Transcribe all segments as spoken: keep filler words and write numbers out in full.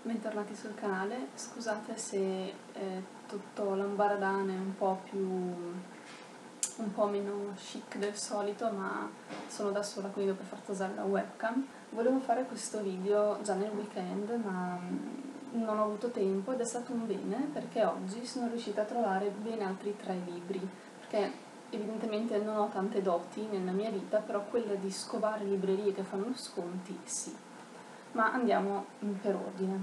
Bentornati sul canale, scusate se è tutto lambaradane, un po' più un po' meno chic del solito, ma sono da sola quindi devo per forza usare la webcam. Volevo fare questo video già nel weekend, ma non ho avuto tempo ed è stato un bene perché oggi sono riuscita a trovare ben altri tre libri, perché evidentemente non ho tante doti nella mia vita, però quella di scovare librerie che fanno sconti sì. Ma andiamo per ordine.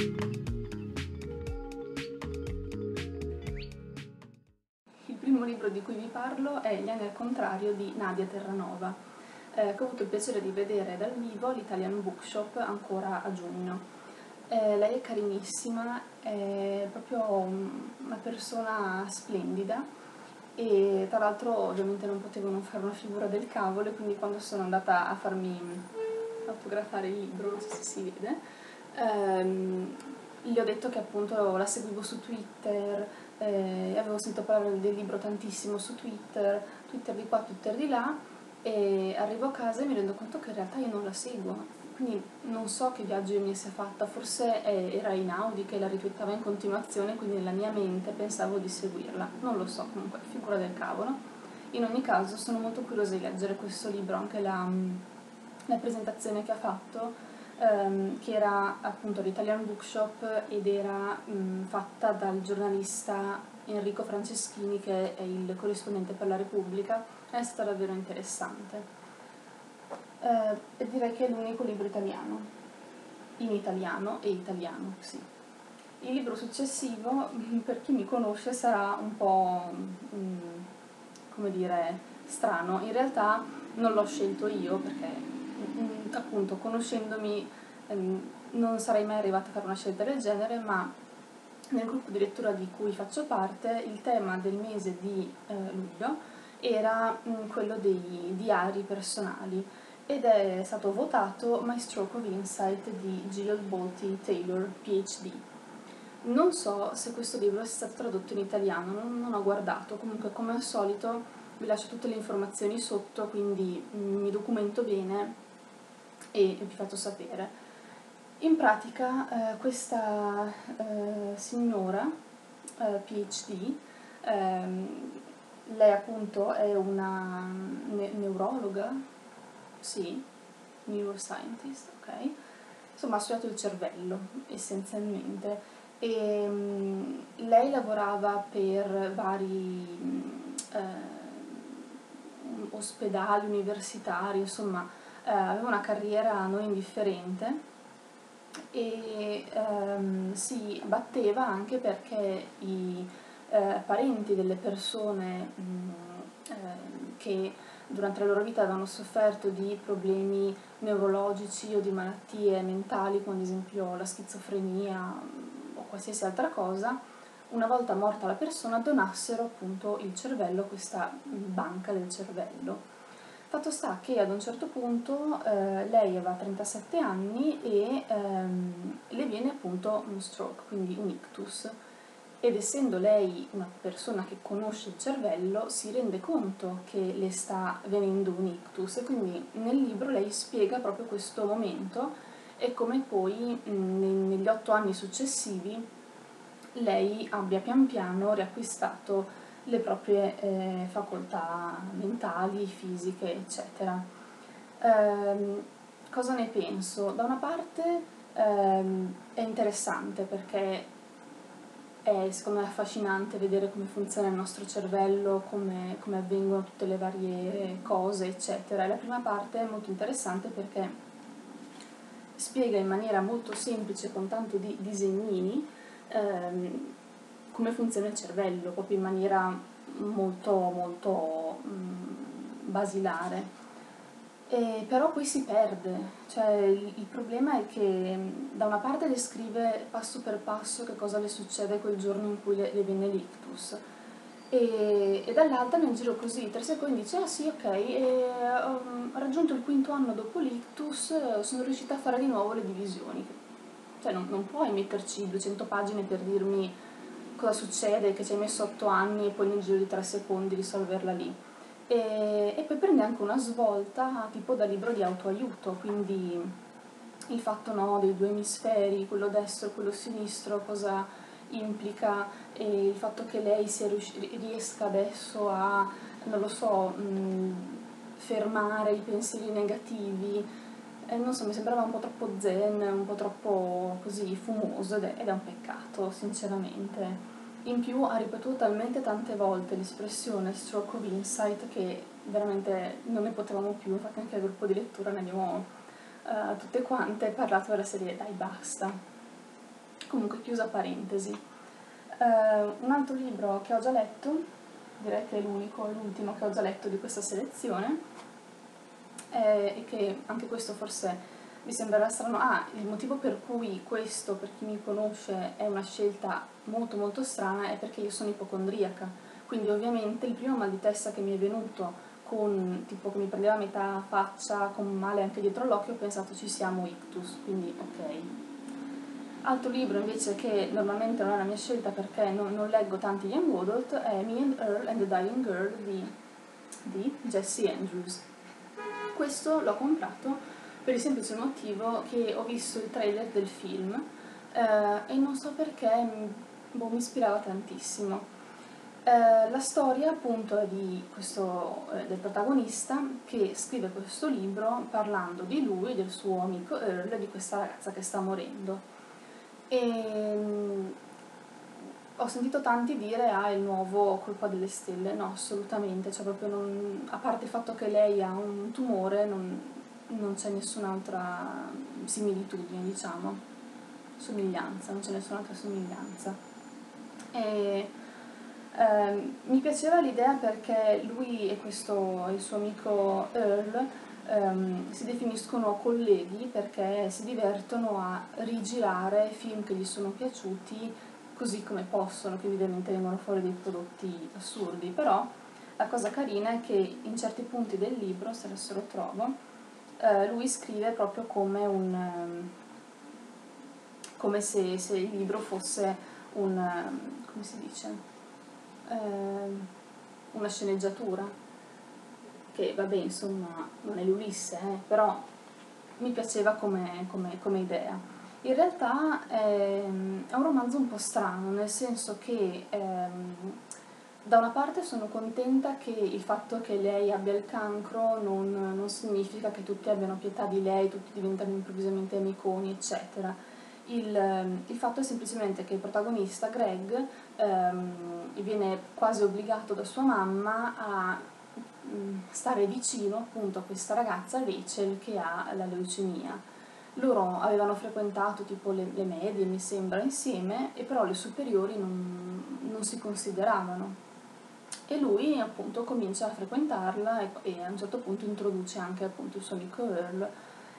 Il primo libro di cui vi parlo è Gli anni al contrario di Nadia Terranova, eh, che ho avuto il piacere di vedere dal vivo all'Italian Bookshop ancora a giugno. Eh, lei è carinissima, è proprio una persona splendida e tra l'altro ovviamente non potevo non fare una figura del cavolo, e quindi quando sono andata a farmi autografare il libro, non so se si vede, ehm, gli ho detto che appunto la seguivo su Twitter, eh, avevo sentito parlare del libro tantissimo su Twitter, Twitter di qua, Twitter di là, e arrivo a casa e mi rendo conto che in realtà io non la seguo, quindi non so che viaggio io mi sia fatta, forse era Inaudi che la ritwittava in continuazione, quindi nella mia mente pensavo di seguirla, non lo so, comunque figura del cavolo. In ogni caso sono molto curiosa di leggere questo libro, anche la la presentazione che ha fatto, ehm, che era appunto all'Italian Bookshop ed era mh, fatta dal giornalista Enrico Franceschini, che è il corrispondente per la Repubblica, è stata davvero interessante. Eh, e direi che è l'unico libro italiano, in italiano e italiano, sì. Il libro successivo, per chi mi conosce, sarà un po', mh, come dire, strano. In realtà non l'ho scelto io perché appunto conoscendomi ehm, non sarei mai arrivata a fare una scelta del genere, ma nel gruppo di lettura di cui faccio parte il tema del mese di eh, luglio era mh, quello dei diari personali ed è stato votato My Stroke of Insight di Jill Bolte Taylor, P H D. Non so se questo libro sia stato tradotto in italiano, non, non ho guardato, comunque come al solito vi lascio tutte le informazioni sotto, quindi mh, mi documento bene e vi faccio sapere. In pratica eh, questa eh, signora eh, P H D, ehm, lei appunto è una ne neurologa, sì, neuroscientist, ok? Insomma ha studiato il cervello essenzialmente e um, lei lavorava per vari um, eh, ospedali universitari, insomma eh, aveva una carriera non indifferente e ehm, si batteva anche perché i eh, parenti delle persone mh, eh, che durante la loro vita avevano sofferto di problemi neurologici o di malattie mentali, come ad esempio la schizofrenia o qualsiasi altra cosa, una volta morta la persona donassero appunto il cervello a questa banca del cervello. Fatto sta che ad un certo punto eh, lei aveva trentasette anni e ehm, le viene appunto un stroke, quindi un ictus, ed essendo lei una persona che conosce il cervello si rende conto che le sta venendo un ictus, e quindi nel libro lei spiega proprio questo momento e come poi mh, negli otto anni successivi lei abbia pian piano riacquistato le proprie eh, facoltà mentali, fisiche, eccetera. Ehm, cosa ne penso? Da una parte ehm, è interessante perché è secondo me affascinante vedere come funziona il nostro cervello, come, come avvengono tutte le varie cose, eccetera. E la prima parte è molto interessante perché spiega in maniera molto semplice, con tanto di disegnini, ehm, come funziona il cervello, proprio in maniera molto, molto mh, basilare. E però poi si perde, cioè il, il problema è che da una parte descrive passo per passo che cosa le succede quel giorno in cui le, le viene l'ictus, e, e dall'altra nel giro così di tre secondi dice ah sì ok, e, um, raggiunto il quinto anno dopo l'ictus sono riuscita a fare di nuovo le divisioni. Cioè non, non puoi metterci duecento pagine per dirmi cosa succede, che ci hai messo otto anni e poi nel giro di tre secondi risolverla lì. E, e poi prende anche una svolta tipo da libro di autoaiuto, quindi il fatto, no, dei due emisferi, quello destro e quello sinistro, cosa implica, e il fatto che lei sia riusci- riesca adesso a, non lo so, mh, fermare i pensieri negativi, eh, non so, mi sembrava un po' troppo zen, un po' troppo così fumoso, ed è, ed è un peccato, sinceramente. In più ha ripetuto talmente tante volte l'espressione stroke of insight che veramente non ne potevamo più, infatti anche al gruppo di lettura ne abbiamo uh, tutte quante parlato della serie dai basta. Comunque, chiusa parentesi. Uh, un altro libro che ho già letto, direi che è l'unico, l'ultimo che ho già letto di questa selezione, è, e che anche questo forse mi sembrerà strano. Ah, il motivo per cui questo, per chi mi conosce, è una scelta molto molto strana è perché io sono ipocondriaca, quindi ovviamente il primo mal di testa che mi è venuto, con tipo che mi prendeva a metà faccia, con male anche dietro l'occhio, ho pensato ci siamo ictus, quindi ok. Altro libro invece che normalmente non è la mia scelta perché non, non leggo tanti young adult è Me and Earl and the Dying Girl di, di Jessie Andrews. Questo l'ho comprato per il semplice motivo che ho visto il trailer del film eh, e non so perché boh, mi ispirava tantissimo. Eh, la storia appunto è di questo, eh, del protagonista che scrive questo libro parlando di lui, del suo amico Earl e di questa ragazza che sta morendo. E mh, ho sentito tanti dire ah, è il nuovo Colpa delle Stelle. No, assolutamente, cioè proprio non, a parte il fatto che lei ha un tumore, non, non c'è nessun'altra similitudine, diciamo, somiglianza, non c'è nessun'altra somiglianza. E ehm, mi piaceva l'idea perché lui e questo il suo amico Earl ehm, si definiscono colleghi perché si divertono a rigirare film che gli sono piaciuti così come possono, che ovviamente vengono fuori dei prodotti assurdi, però la cosa carina è che in certi punti del libro, se adesso lo trovo, eh, lui scrive proprio come un um, come se, se il libro fosse un um, come si dice? Eh, una sceneggiatura, che vabbè insomma non è l'Ulisse, eh, però mi piaceva come, come, come idea. In realtà è, è un romanzo un po' strano, nel senso che ehm, da una parte sono contenta che il fatto che lei abbia il cancro non, non significa che tutti abbiano pietà di lei, tutti diventano improvvisamente amiconi, eccetera. Il, il fatto è semplicemente che il protagonista, Greg, ehm, viene quasi obbligato da sua mamma a mh, stare vicino appunto a questa ragazza Rachel che ha la leucemia. Loro avevano frequentato tipo le, le medie, mi sembra, insieme, e però le superiori non, non si consideravano. E lui appunto comincia a frequentarla e, e a un certo punto introduce anche appunto il suo amico Earl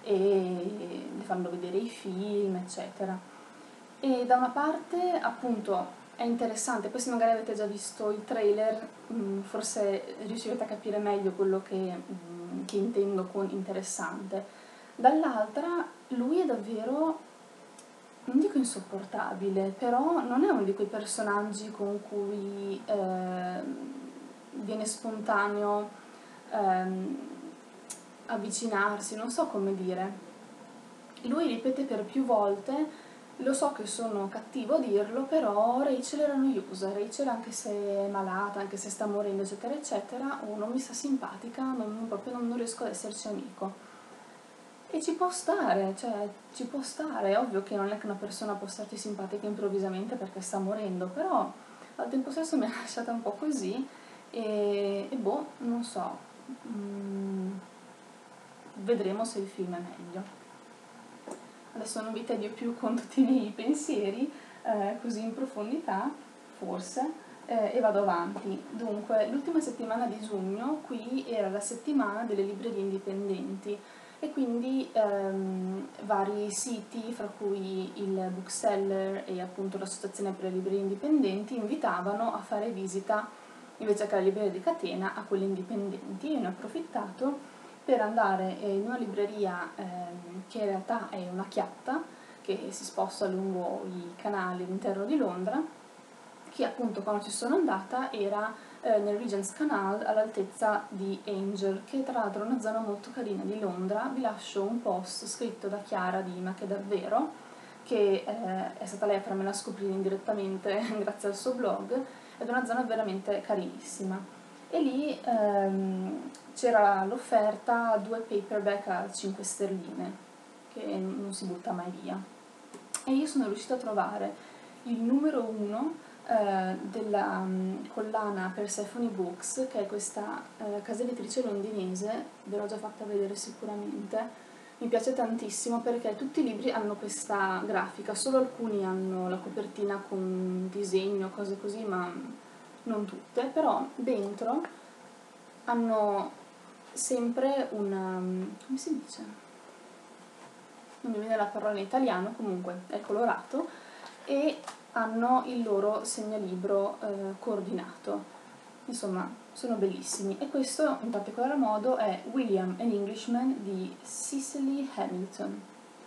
e le fanno vedere i film, eccetera. E da una parte appunto è interessante, poi se magari avete già visto il trailer mh, forse riuscirete a capire meglio quello che, mh, che intendo con interessante. Dall'altra lui è davvero, non dico insopportabile, però non è uno di quei personaggi con cui eh, viene spontaneo ehm, avvicinarsi, non so come dire. Lui ripete per più volte, lo so che sono cattivo a dirlo, però Rachel era noiosa, Rachel anche se è malata, anche se sta morendo, eccetera, eccetera, o non mi sta simpatica, non, proprio non, non riesco ad esserci amico. E ci può stare, cioè, ci può stare, è ovvio che non è che una persona può starti simpatica improvvisamente perché sta morendo, però al tempo stesso mi ha lasciata un po' così e, e boh, non so, mm, vedremo se il film è meglio. Adesso non vi tedio più con tutti i miei pensieri, eh, così in profondità, forse, eh, e vado avanti. Dunque, l'ultima settimana di giugno qui era la settimana delle librerie indipendenti e quindi ehm, vari siti, fra cui il Bookseller e appunto l'Associazione per le Librerie Indipendenti, invitavano a fare visita, invece che alla libreria di catena, a quelle indipendenti. Io ne ho approfittato per andare in una libreria ehm, che in realtà è una chiatta che si sposta lungo i canali all'interno di Londra, che appunto quando ci sono andata era eh, nel Regent's Canal all'altezza di Angel, che tra l'altro è una zona molto carina di Londra. Vi lascio un post scritto da Chiara di Ma che davvero, che eh, è stata lei a farmela scoprire indirettamente grazie al suo blog, ed è una zona veramente carinissima. E lì ehm, c'era l'offerta due paperback a cinque sterline, che non si butta mai via. E io sono riuscita a trovare il numero uno eh, della um, collana Persephone Books, che è questa eh, casa editrice londinese, ve l'ho già fatta vedere sicuramente. Mi piace tantissimo perché tutti i libri hanno questa grafica, solo alcuni hanno la copertina con disegno, cose così, ma non tutte, però dentro hanno sempre una... come si dice? Non mi viene la parola in italiano, comunque è colorato, e hanno il loro segnalibro eh, coordinato. Insomma, sono bellissimi. E questo in particolar modo è William an Englishman di Cicely Hamilton.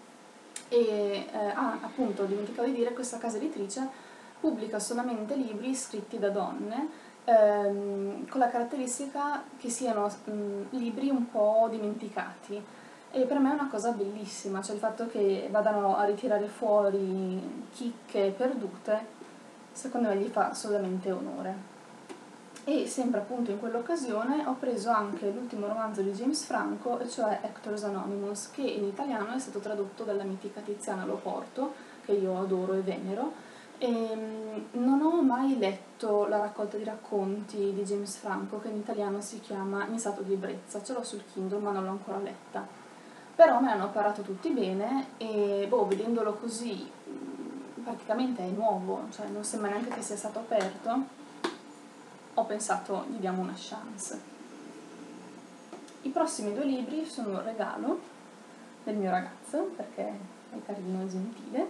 E eh, ah, appunto, dimenticavo di dire, questa casa editrice pubblica solamente libri scritti da donne, ehm, con la caratteristica che siano mh, libri un po' dimenticati. E per me è una cosa bellissima, cioè il fatto che vadano a ritirare fuori chicche perdute, secondo me gli fa assolutamente onore. E sempre appunto in quell'occasione ho preso anche l'ultimo romanzo di James Franco, e cioè Actors Anonymous, che in italiano è stato tradotto dalla mitica Tiziana Loporto, che io adoro e venero. E non ho mai letto la raccolta di racconti di James Franco, che in italiano si chiama In stato di ebbrezza, ce l'ho sul Kindle ma non l'ho ancora letta. Però me ne hanno parlato tutti bene e, boh, vedendolo così, praticamente è nuovo, cioè non sembra neanche che sia stato aperto, ho pensato gli diamo una chance. I prossimi due libri sono un regalo del mio ragazzo, perché è carino e gentile,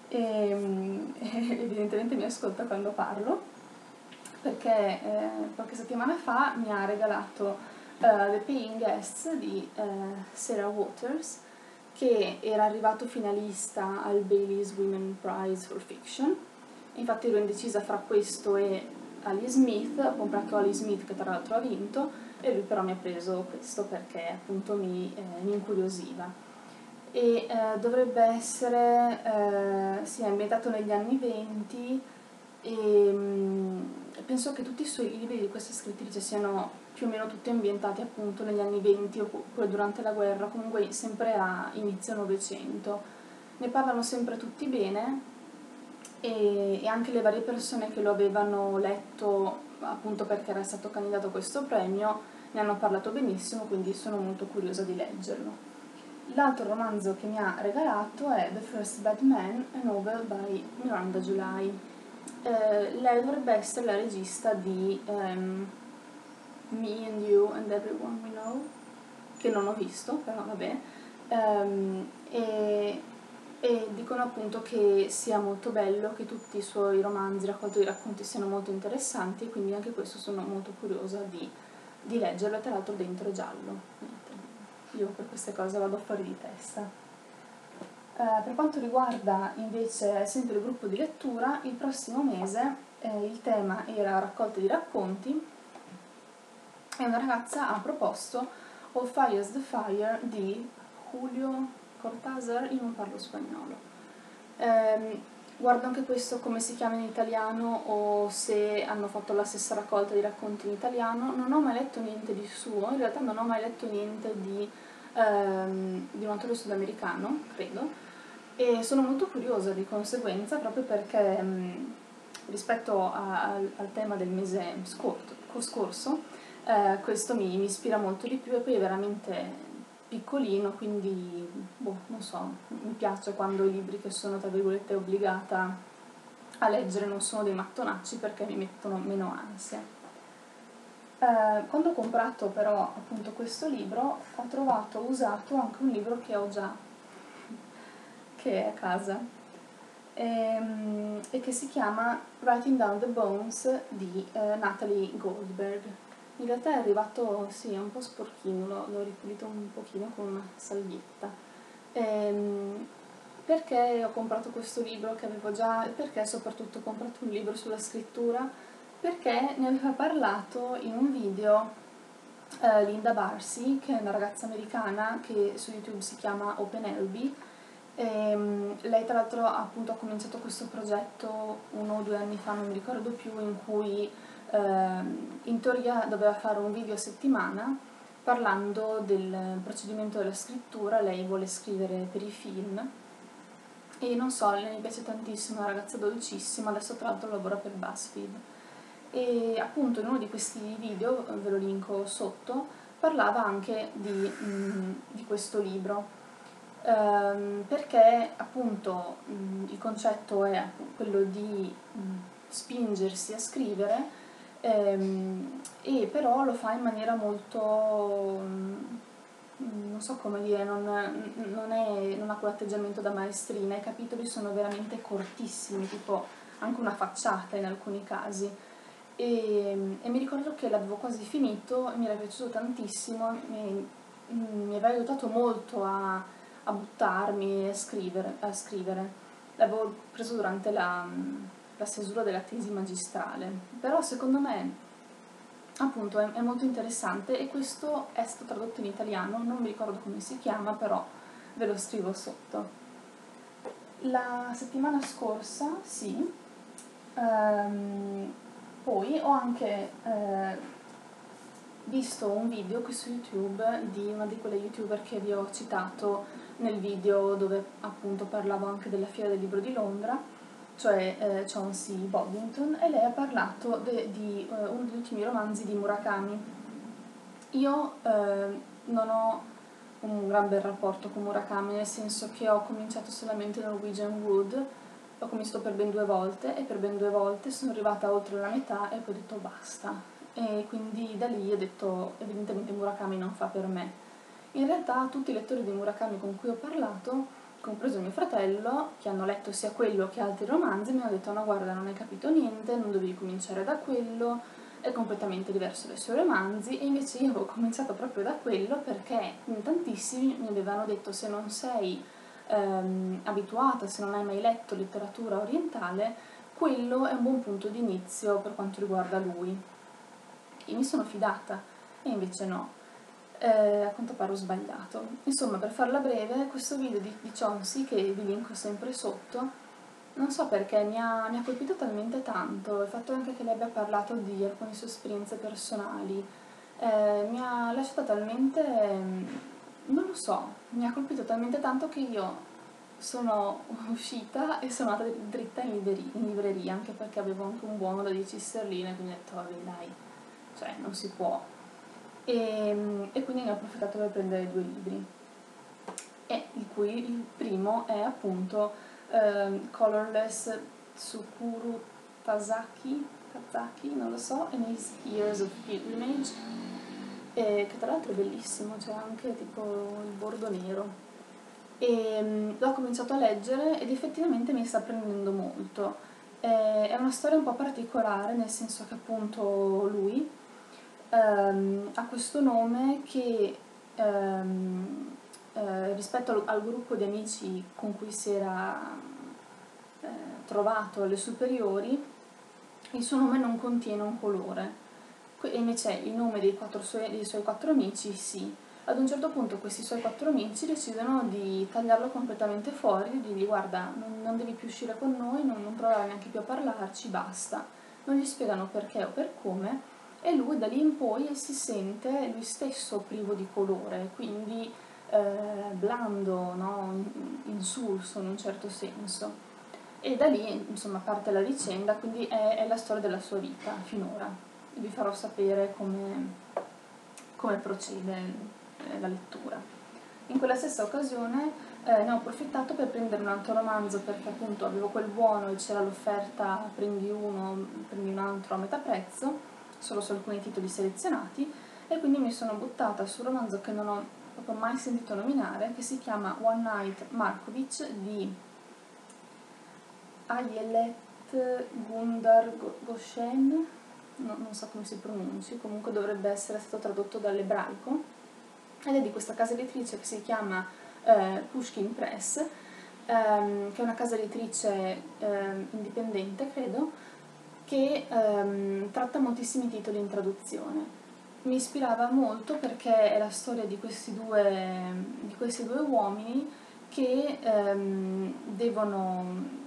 e evidentemente mi ascolta quando parlo, perché eh, qualche settimana fa mi ha regalato Uh, The Paying Guests di uh, Sarah Waters, che era arrivato finalista al Bailey's Women Prize for Fiction. Infatti ero indecisa fra questo e Ali Smith, ho comprato Ali Smith che tra l'altro ha vinto, e lui però mi ha preso questo perché appunto mi, eh, mi incuriosiva. E eh, dovrebbe essere, eh, sì, è ambientato negli anni venti, e mh, penso che tutti i suoi libri di questa scrittrice siano più o meno tutti ambientati appunto negli anni venti oppure durante la guerra, comunque sempre a inizio Novecento. Ne parlano sempre tutti bene, e, e anche le varie persone che lo avevano letto appunto perché era stato candidato a questo premio ne hanno parlato benissimo, quindi sono molto curiosa di leggerlo. L'altro romanzo che mi ha regalato è The First Bad Man, a novel by Miranda July. Eh, lei dovrebbe essere la regista di um, Me and You and Everyone We Know, che non ho visto, però vabbè, um, e, e dicono appunto che sia molto bello, che tutti i suoi romanzi, raccolti di racconti siano molto interessanti, e quindi anche questo sono molto curiosa di, di leggerlo, e tra l'altro dentro è giallo. Io per queste cose vado fuori di testa. Eh, per quanto riguarda invece sempre il gruppo di lettura, il prossimo mese eh, il tema era raccolte di racconti, e una ragazza ha proposto All Fire's the Fire di Julio Cortázar, io non parlo spagnolo. Eh, guardo anche questo come si chiama in italiano o se hanno fatto la stessa raccolta di racconti in italiano. Non ho mai letto niente di suo, in realtà non ho mai letto niente di, ehm, di un autore sudamericano, credo, e sono molto curiosa di conseguenza, proprio perché mh, rispetto a, al, al tema del mese scorso, scorso eh, questo mi, mi ispira molto di più, e poi è veramente piccolino, quindi boh, non so, mi piace quando i libri che sono tra virgolette obbligata a leggere non sono dei mattonacci, perché mi mettono meno ansia. Eh, quando ho comprato però appunto questo libro ho trovato usato anche un libro che ho già, che è a casa, e, e che si chiama Writing Down the Bones di eh, Natalie Goldberg. In realtà è arrivato, sì, è un po' sporchino, l'ho, l'ho ripulito un pochino con una salvietta. Ehm, perché ho comprato questo libro che avevo già, e perché soprattutto ho comprato un libro sulla scrittura perché ne aveva parlato in un video eh, Linda Barcy, che è una ragazza americana che su YouTube si chiama OpenLB. E, um, lei tra l'altro appunto ha cominciato questo progetto uno o due anni fa, non mi ricordo più, in cui eh, in teoria doveva fare un video a settimana parlando del procedimento della scrittura. Lei vuole scrivere per i film e non so, lei mi piace tantissimo, è una ragazza dolcissima, adesso tra l'altro lavora per BuzzFeed. E appunto in uno di questi video, ve lo linko sotto, parlava anche di, mm, di questo libro. Um, perché appunto um, il concetto è quello di um, spingersi a scrivere, um, e però lo fa in maniera molto, um, non so come dire, non, non, è, non ha quell'atteggiamento da maestrina. I capitoli sono veramente cortissimi, tipo anche una facciata in alcuni casi, e, e mi ricordo che l'avevo quasi finito e mi era piaciuto tantissimo, mi, mi aveva aiutato molto a a buttarmi a scrivere, a scrivere. L'avevo preso durante la, la stesura della tesi magistrale, però secondo me appunto è, è molto interessante, e questo è stato tradotto in italiano, non mi ricordo come si chiama, però ve lo scrivo sotto. La settimana scorsa, sì, ehm, poi ho anche eh, visto un video qui su YouTube di una di quelle youtuber che vi ho citato nel video dove appunto parlavo anche della Fiera del Libro di Londra, cioè eh, Chauncey Boddington, e lei ha parlato de, di eh, uno degli ultimi romanzi di Murakami. Io eh, non ho un gran bel rapporto con Murakami, nel senso che ho cominciato solamente Norwegian Wood, l'ho cominciato per ben due volte e per ben due volte sono arrivata oltre la metà e poi ho detto basta, e quindi da lì ho detto evidentemente Murakami non fa per me. In realtà tutti i lettori di Murakami con cui ho parlato, compreso mio fratello, che hanno letto sia quello che altri romanzi, mi hanno detto no guarda, non hai capito niente, non dovevi cominciare da quello, è completamente diverso dai suoi romanzi. E invece io avevo cominciato proprio da quello perché in tantissimi mi avevano detto se non sei ehm, abituata, se non hai mai letto letteratura orientale, quello è un buon punto di inizio per quanto riguarda lui. E mi sono fidata, e invece no. Eh, a quanto pare ho sbagliato. Insomma, per farla breve, questo video di, di Chauncey, che vi linko sempre sotto, non so perché mi ha, mi ha colpito talmente tanto, il fatto anche che lei abbia parlato di alcune sue esperienze personali, eh, mi ha lasciata talmente, non lo so, mi ha colpito talmente tanto che io sono uscita e sono andata dritta in libreria, in libreria, anche perché avevo anche un buono da dieci sterline, quindi ho detto vabbè dai, cioè non si può. E, e quindi ne ho approfittato per prendere due libri, e il cui il primo è appunto um, Colorless Tsukuru Tazaki, Tazaki, non lo so, and His Years of Pilgrimage, e, che tra l'altro è bellissimo, c'è anche tipo il bordo nero. E um, l'ho cominciato a leggere ed effettivamente mi sta prendendo molto. E, è una storia un po' particolare, nel senso che appunto lui Um, ha questo nome che um, eh, rispetto al, al gruppo di amici con cui si era eh, trovato alle superiori, il suo nome non contiene un colore, e invece il nome dei, quattro suoi, dei suoi quattro amici sì. Ad un certo punto questi suoi quattro amici decidono di tagliarlo completamente fuori, di dirgli guarda, non, non devi più uscire con noi, non, non provare neanche più a parlarci, basta. Non gli spiegano perché o per come, e lui da lì in poi si sente lui stesso privo di colore, quindi eh, blando, no? Insulso in un certo senso. E da lì insomma parte la vicenda, quindi è, è la storia della sua vita finora. Vi farò sapere come, come procede eh, la lettura. In quella stessa occasione eh, ne ho approfittato per prendere un altro romanzo, perché appunto avevo quel buono e c'era l'offerta prendi uno, prendi un altro a metà prezzo, solo su alcuni titoli selezionati, e quindi mi sono buttata sul romanzo che non ho proprio mai sentito nominare, che si chiama One Night Markovic di Ayelet Gundar Goshen, no, non so come si pronunci, comunque dovrebbe essere stato tradotto dall'ebraico, ed è di questa casa editrice che si chiama eh, Pushkin Press, ehm, che è una casa editrice eh, indipendente, credo, che ehm, tratta moltissimi titoli in traduzione. Mi ispirava molto perché è la storia di questi due, di questi due uomini che ehm, devono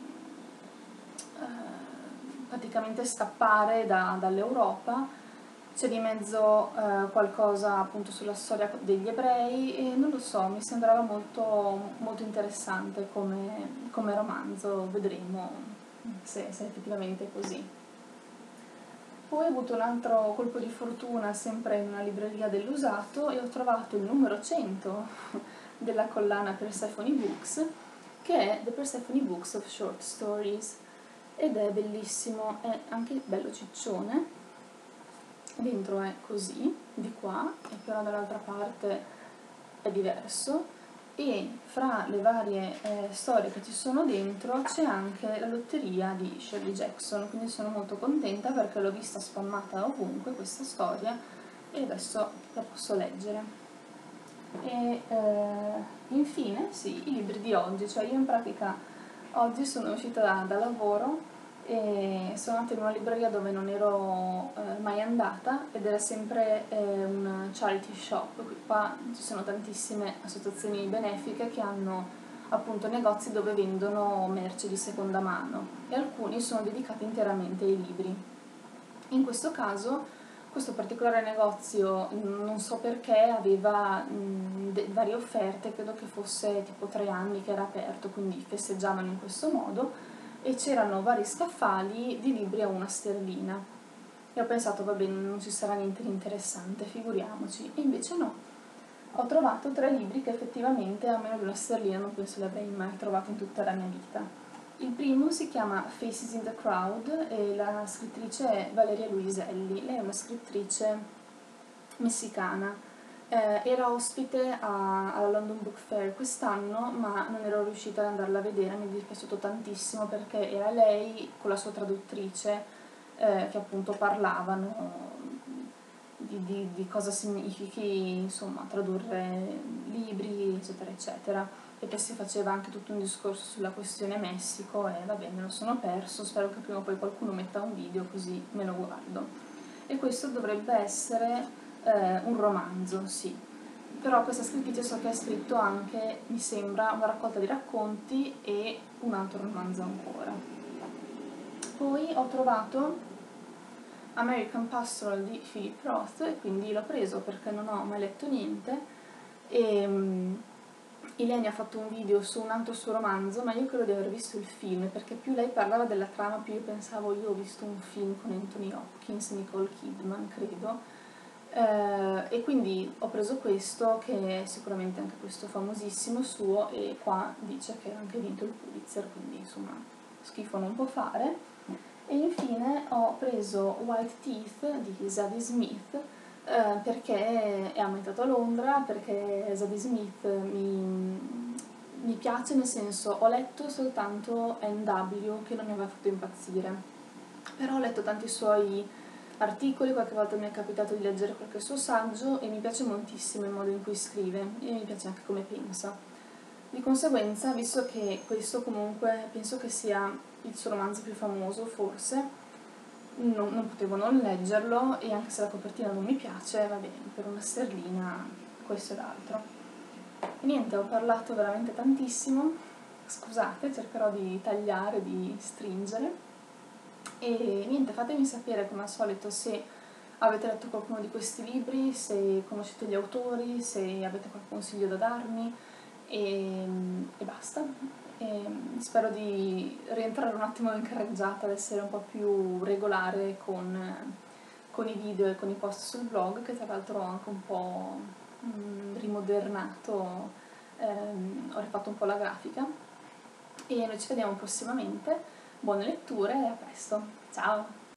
eh, praticamente scappare da, dall'Europa. C'è di mezzo eh, qualcosa appunto sulla storia degli ebrei e non lo so, mi sembrava molto, molto interessante come, come romanzo, vedremo se, se effettivamente è così. Poi ho avuto un altro colpo di fortuna sempre in una libreria dell'usato e ho trovato il numero cento della collana Persephone Books, che è The Persephone Books of Short Stories, ed è bellissimo, è anche bello ciccione. Dentro è così, di qua, e però dall'altra parte è diverso, e fra le varie eh, storie che ci sono dentro c'è anche la lotteria di Shirley Jackson, quindi sono molto contenta perché l'ho vista spammata ovunque questa storia e adesso la posso leggere. E eh, infine, sì, i libri di oggi, cioè io in pratica oggi sono uscita da, da lavoro e sono andata in una libreria dove non ero eh, mai andata ed era sempre eh, un charity shop. Qui, qua ci sono tantissime associazioni benefiche che hanno appunto negozi dove vendono merce di seconda mano e alcuni sono dedicati interamente ai libri. In questo caso questo particolare negozio, non so perché, aveva mh, varie offerte, credo che fosse tipo tre anni che era aperto, quindi festeggiavano in questo modo, e c'erano vari scaffali di libri a una sterlina. E ho pensato, va bene, non ci sarà niente di interessante, figuriamoci. E invece no. Ho trovato tre libri che effettivamente a meno di una sterlina non penso li avrei mai trovato in tutta la mia vita. Il primo si chiama Faces in the Crowd e la scrittrice è Valeria Luiselli. Lei è una scrittrice messicana. Eh, era ospite a, alla London Book Fair quest'anno, ma non ero riuscita ad andarla a vedere, mi è dispiaciuto tantissimo perché era lei con la sua traduttrice eh, che appunto parlavano di, di, di cosa significhi insomma tradurre libri, eccetera, eccetera. E poi si faceva anche tutto un discorso sulla questione Messico e va bene, lo sono perso, spero che prima o poi qualcuno metta un video così me lo guardo. E questo dovrebbe essere eh, un romanzo, sì. Però questa scrittrice so che ha scritto anche, mi sembra, una raccolta di racconti e un altro romanzo ancora. Poi ho trovato American Pastoral di Philip Roth e quindi l'ho preso perché non ho mai letto niente e um, Ilenia ha fatto un video su un altro suo romanzo, ma io credo di aver visto il film, perché più lei parlava della trama, più io pensavo io ho visto un film con Anthony Hopkins e Nicole Kidman, credo. Eh, e quindi ho preso questo, che è sicuramente anche questo famosissimo suo, e qua dice che ha anche vinto il Pulitzer, quindi insomma schifo non può fare. E infine ho preso White Teeth di Zadie Smith, eh, perché è ambientato a Londra, perché Zadie Smith mi, mi piace, nel senso ho letto soltanto N W che non mi aveva fatto impazzire, però ho letto tanti suoi articoli, qualche volta mi è capitato di leggere qualche suo saggio e mi piace moltissimo il modo in cui scrive e mi piace anche come pensa. Di conseguenza, visto che questo comunque penso che sia il suo romanzo più famoso, forse, non, non potevo non leggerlo, e anche se la copertina non mi piace, va bene, per una sterlina questo e l'altro. E niente, ho parlato veramente tantissimo, scusate, cercherò di tagliare, di stringere, e niente, fatemi sapere come al solito se avete letto qualcuno di questi libri, se conoscete gli autori, se avete qualche consiglio da darmi, e, e basta. E spero di rientrare un attimo in carreggiata, ad essere un po' più regolare con, con i video e con i post sul blog, che tra l'altro ho anche un po' mh, rimodernato, ehm, ho rifatto un po' la grafica, e noi ci vediamo prossimamente. Buone letture e a presto, ciao!